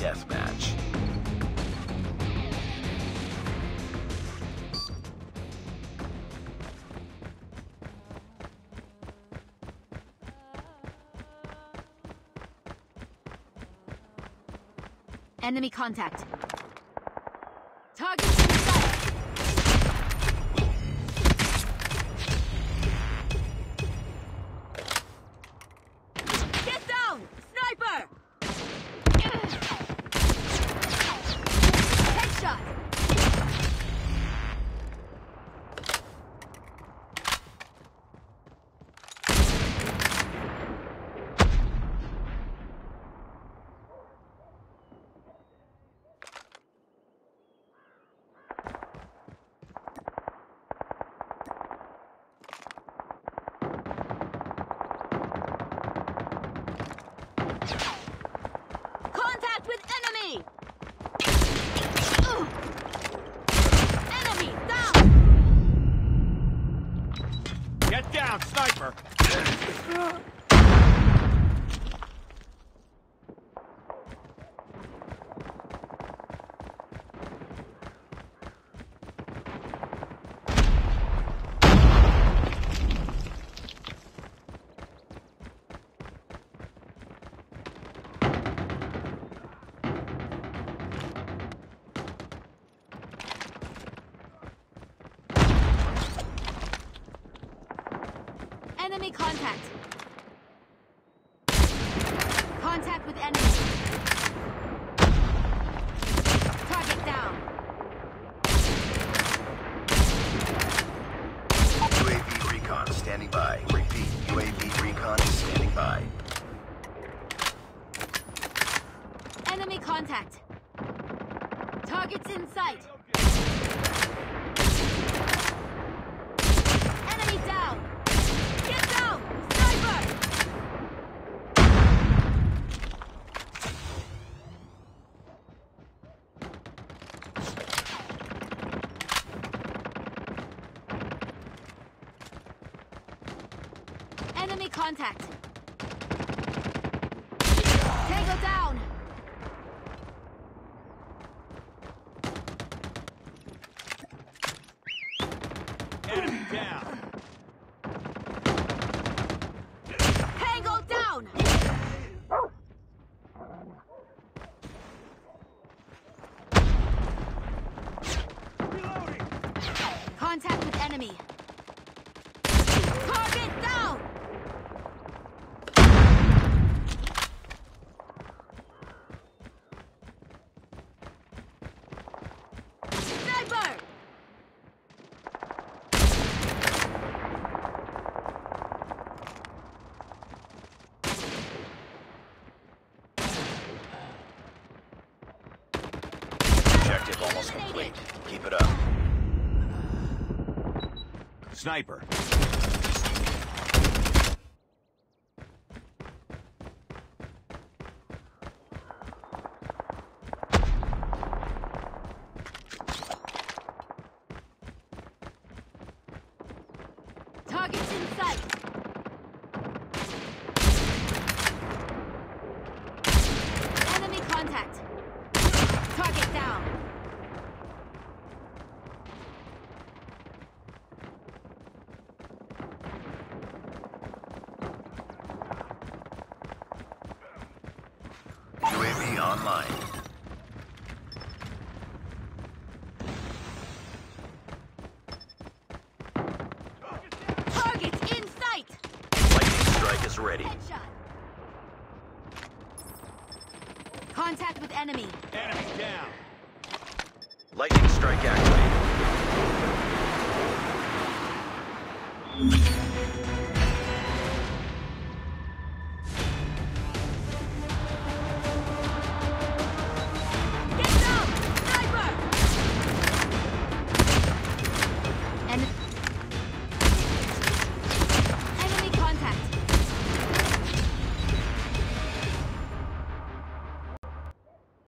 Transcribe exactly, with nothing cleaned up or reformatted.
deathmatch. Enemy contact. Target in sight. Get down! Sniper! Headshot! Contact with enemy! Ugh. Enemy down! Get down, sniper! Enemy contact. Contact with enemy. Target down. U A V recon standing by. Repeat, U A V recon is standing by. Enemy contact. Targets in sight. Enemy down. Get down! Sniper! Enemy contact. Tango down. Enemy down! Tango down. Reloading! Contact with enemy. Target down. Sniper! Objective almost complete. Keep it up. Sniper. Targets in sight. Enemy contact. Target down. U A V online. Target in sight. Lightning strike is ready. Headshot. Contact with enemy. Enemy down! Lightning strike activated.